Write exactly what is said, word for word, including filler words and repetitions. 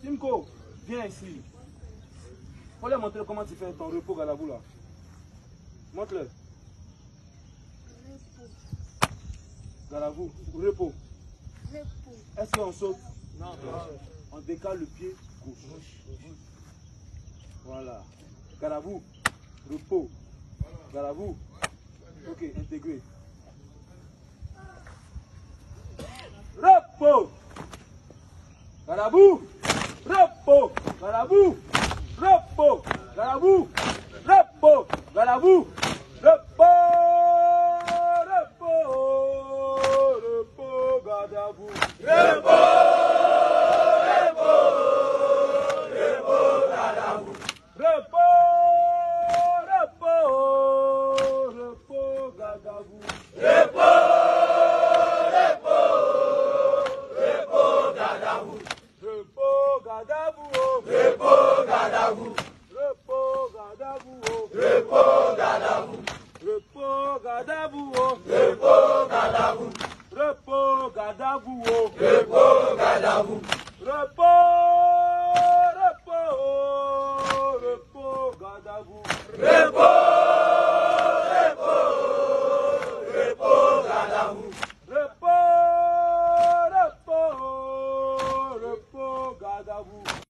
Timko, viens ici. Faut leur montrer comment tu fais ton repos Gadabou là. Montre-le. Gadabou, repos. Repos. Est-ce qu'on saute? Non. On décale le pied gauche. Voilà. Gadabou, repos. Gadabou. Ok, intégré. Repos. Gadabou. Repos. Gadabou. Repos. Gadabou. Repos. Gadabou. Repos. Repos. Repos. Gadabou. Repos. Repos. Repos. Gadabou. Repos. Repos. Repos. Gadabou. Repos. Repos. Repos Gadabou. Repos Gadabou.